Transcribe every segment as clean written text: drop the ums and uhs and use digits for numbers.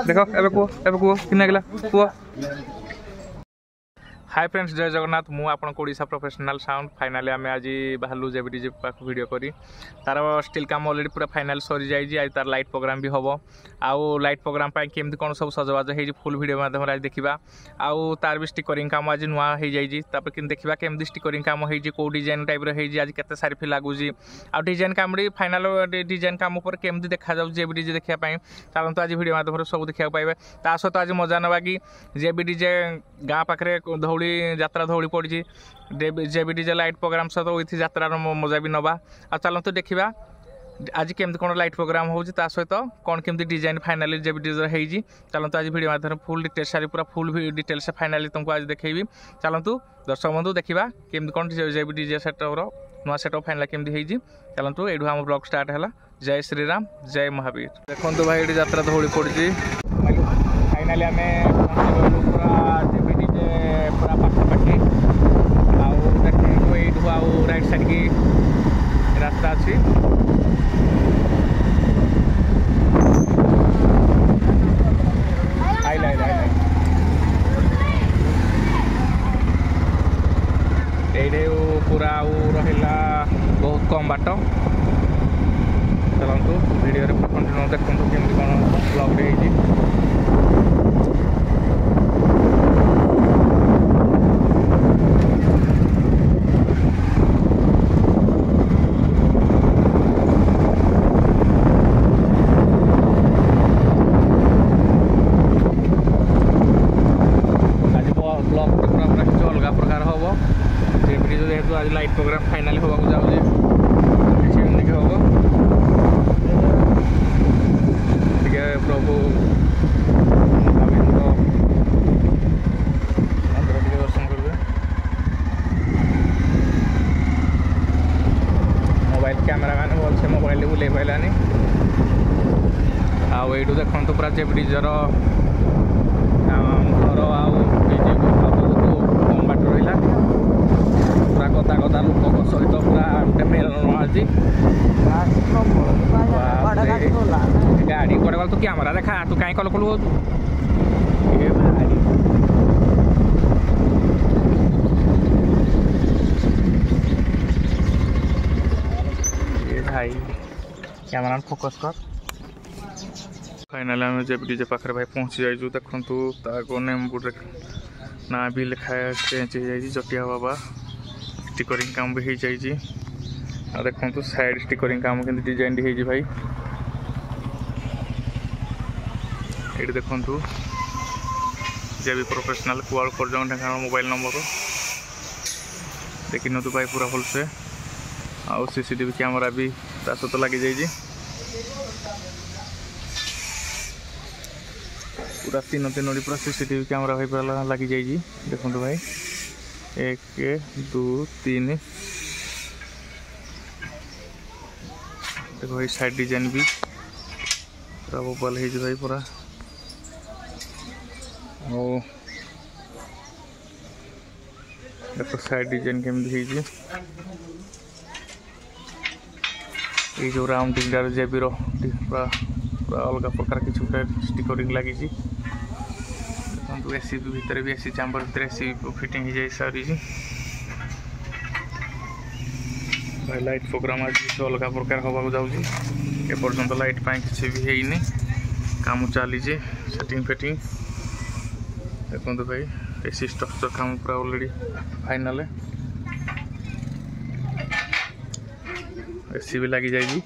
देख एवं कह कि कह हाय फ्रेंड्स जय जगन्नाथ मु आपन ओडिशा प्रोफेशनल साउंड फाइनाली आम आज बाहर जेबीडीजे पाक वीडियो करी तार स्टिल काम ऑलरेडी पूरा फाइनाल सरी जाइए आज तार लाइट प्रोग्राम भी हम आउ लाइट प्रोग्राम केमती कौन सब सजबाज हो फुल वीडियो माध्यम आज देखा आउ तार भी स्टिकरिंग काम आज नुआ हो जाइए देखा केमती स्टिकरिंग काम हो कौ डिजाइन टाइप रही आज केते सारी लगुच आ डिजाइन काम फाइनाल डिजाइन काम पर केमती देखा जाऊ जेबीडीजे देखापी चलते आज वीडियो माध्यम सब देखा पाइबे ता सहित आज मजा नवा कि जेबीडीजे गाँ पाखे धौली यात्रा धौली पड़ी जेबीडीजे लाइट प्रोग्राम सहित विथ यात्रार मजा भी नवा आ चलते देखा आज केमती कौन लाइट प्रोग्राम हो सहित कौन केमती डिजाइन फाइनाली जेबीडीजे हो चलते आज वीडियो माध्यम फुल डिटेल्स सारी पूरा फुल डिटेल्स फाइनाली तुमको आज देखी चलतु दर्शक बंधु देखा केमती कौन जेबीडीजे सेटअप नुआ सेटअप फाइनाल केमती हो चलतु ये आम ब्लॉग स्टार्ट है जय श्रीराम जय महावीर देखो भाई ये यात्रा धौली पड़ी फाइनाली आम पूरा जेबीडीजे पूरा पाखापाखि आउ राइट साइड की रास्ता अच्छी ये पूरा रहा बहुत कम बाट चलतु वीडियो कंटिन्यू देखते केमती कौन ब्लॉग आज लाइट प्रोग्राम फाइनाल होगा जाऊँगी हम प्रभु मंदिर टे दर्शन करेंगे मोबाइल कैमेरा मैंने भलसे मोबाइल बुले पारानी आउ देखो पूरा जेबीडीजेर घर आउ कम बाट रहा पूरा गदा गदा लोक सहित पूरा मेलन आज गाड़ी कड़े वाला तू कैमरा देखा तू कहीं कल कलु भाई कैमरा फोकस कर फाइनाल आम जेबीडीजे पाखे भाई पहुँची जाइए देखु नेमबुड ना भी लिखा चेंज हो जाए जटिया बाबा स्टिकरिंग काम भी हो जाइए देखो साइड स्टिकरिंग काम के डिजाइन हो भाई ये देखु जेबी प्रोफेशनल कुआल कर ढेंकानाल मोबाइल नंबर देखी नु भाई पूरा भलसे आउ सीसीटीवी कैमरा भी सहित लगी जाइए पूरा तीन पूरा सीसीटीवी कैमरा भाई पूरा लगी जाइए देखो भाई 1 2 3 देखो भाई साइड डिजाइन भी पूरा मोबाइल है भाई पूरा ओ देखो साइड डिजाइन केमती हो जो राउंडिंग जेबी पूरा अलग प्रकार किसी गोटे स्टिकरिंग लगी एसी भितर भी एसी चैम्बर भितर एसी फिटिंग हो जाए सारी भाई लाइट प्रोग्राम आज अलग प्रकार होगा जाऊँगी एपर्तंत लाइट पाई किसी भी है काम चली सेटिंग फेटिंग देखो भाई एसी स्ट्रक्चर काम पूरा ऑलरेडी फाइनल एसी भी लगी जाएगी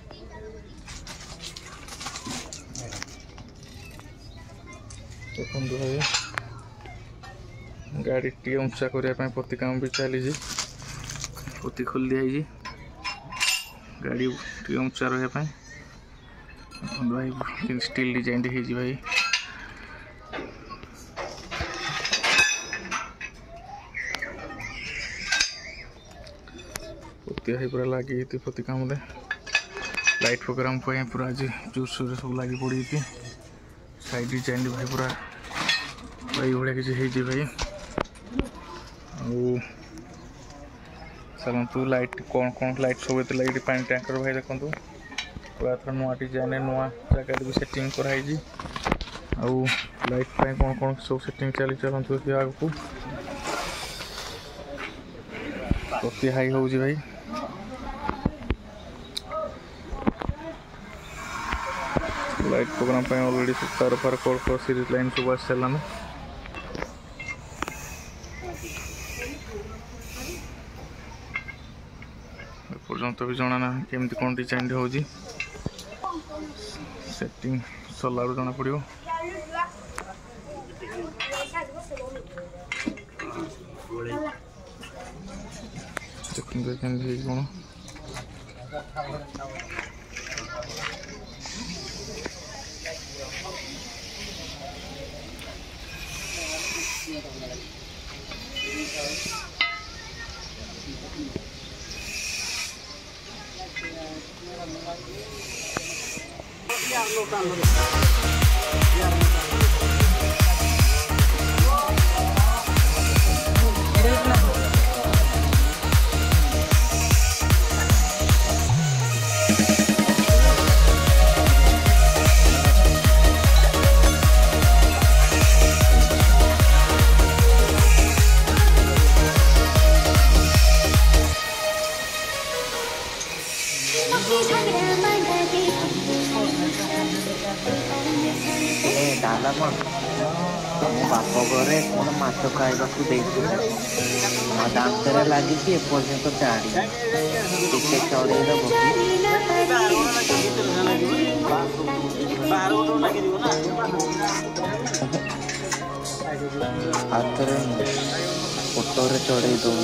देखो भाई गाड़ी टी ऊंचा करने पत्ती काम भी चली पत्ती खोल दी गाड़ी टी ऊंचा रहा भाई स्टील डिजाइन हो भाई पत्ती भाई पूरा लगी पत्ती काम लाइट प्रोग्राम पूरा आज जोरसोर सब लगी पड़ी साइड डिजाइन भाई पूरा भाई भाई किसी भाई चलतु लाइट कौन कौन लाइट सब लगे पानी टैंकर भाई देखो पूरा थोड़ा नुआ डिजाइन नुआ जगह भी सेटिंग कराई आउ लाइट पाई कौन कौन सब सेटिंग चली चलतु देखिए आगू कति हाई हो भाई लाइट प्रोग्राम पे ऑलरेडी तार फार कल सीरीज लाइन सब आस सारान पर्यंत भी जना ना केमती कौन डिजाइन हो सेटिंग सरला जना पड़ो देखते कौन दादा कौन तुम बाप घरे कौन माछ खावा दांत लगी एपर्यंत दाढ़ी टिके चढ़े दब हाथ फोटो चढ़े दो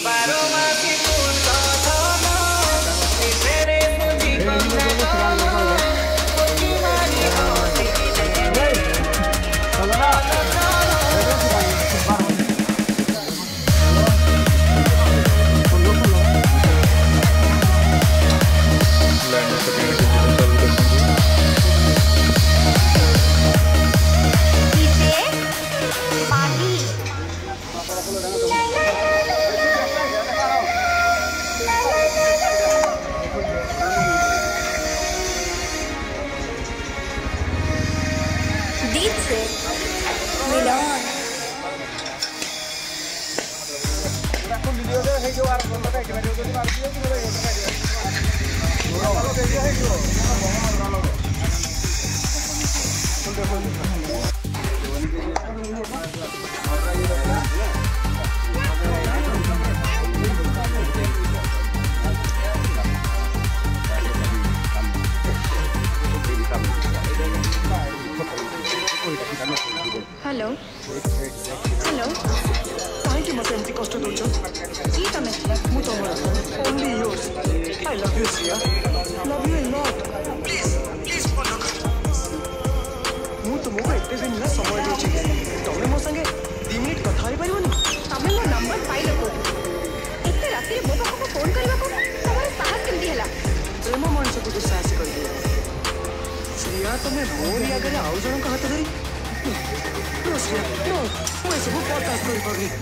हेलो हेलो कहीं मत एमती कष्ट दौच कि तमें मु तुम only yours I love you Siya love you lot please please follow कर मु तुमको एते दिन ना समय देछि तमे मो संगे 2 मिनिट कथा होई परिबनी तमे मो नंबर पाइलो को एते राती रे मो पाखो फोन करबा को तमर साहस केमती हला प्रेम मनुष्य को दुस्साहस कर दिया सिया तमे मोर आगे आउ जण का हाथ धरी No, Sia, no, puoi se vuoi portare a fuori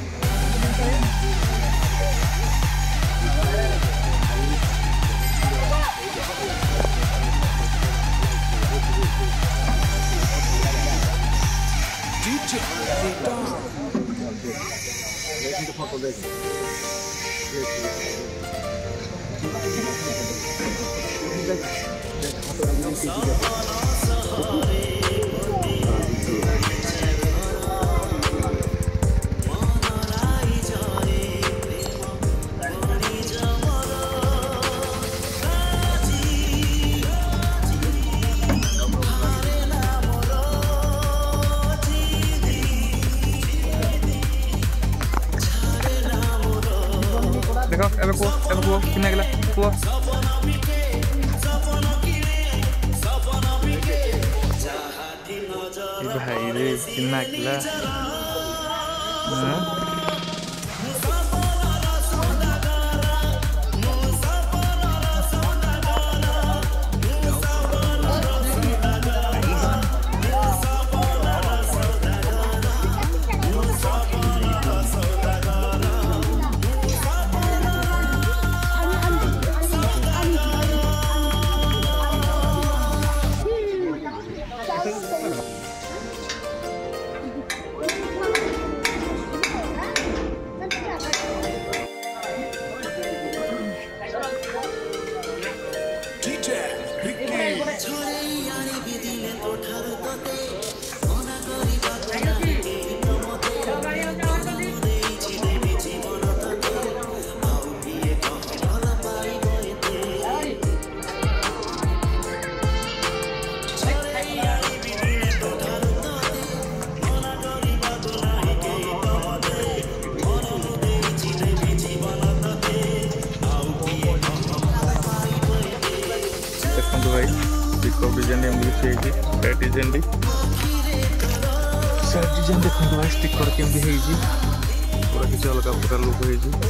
DJ, देखो कितना गला कुआ भाई रे कितना गला साइड डिजाइन देखो भाई स्टिकर केमती है पूरा किसी अलग प्रकार लुक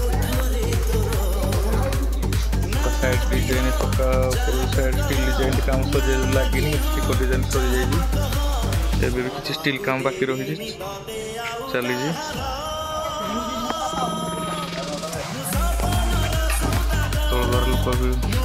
है साइड डिजाइन चक्का साइड स्टील डिजाइन काम सजे लगे स्टिकर डिजाइन सरी जाइए भी किसी स्टील काम बाकी रही चली तलवार लोक भी